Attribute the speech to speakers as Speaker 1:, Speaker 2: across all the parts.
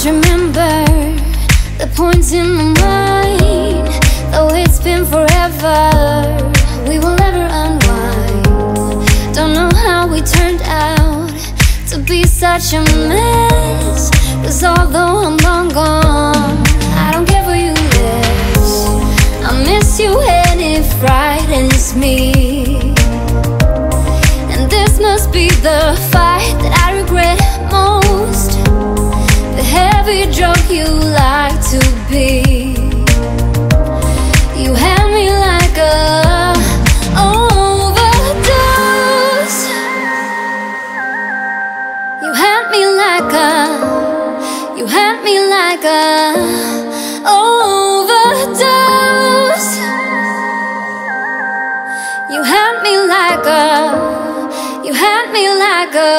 Speaker 1: always remember the points in my mind. Though it's been forever, we will never unwind. Don't know how we turned out to be such a mess, 'cause although I'm long gone, I don't care for you less. I miss you and it frightens me, and this must be the fight that I regret most, the heavy drug you like to be. You had me like a overdose. You had me like a, you had me like a overdose. You had me like a, you had me like a,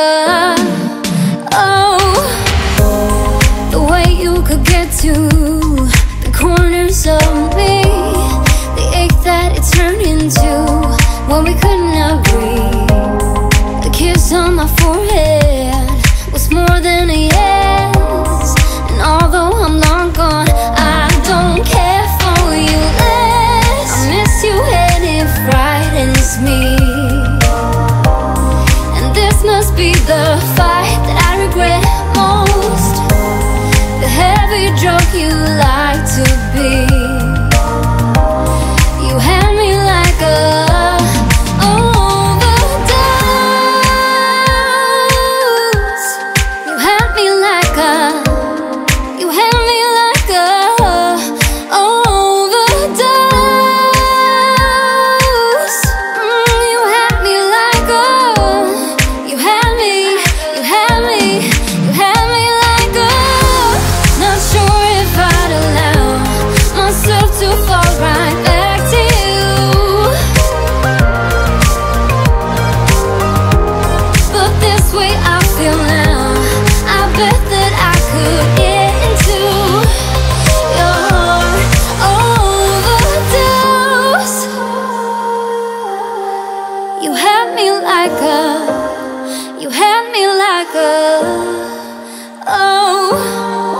Speaker 1: oh, the way you could get to the corners of me, the ache that it turned into when we couldn't agree. The kiss on my forehead was more than a yes, and although I'm long gone, I don't care for you less. I miss you and it frightens me, and this must be the fight that I regret most, the heavy drug you like to be. You had me like a overdose. You had me like a, you had me like a overdose. You had me like a, you had me, you had me, you had me like a. Not sure if I'd allow myself to fall right back to you, but this way I feel now, I bet that I could get into your overdose. You had me like a, you had me like a, oh.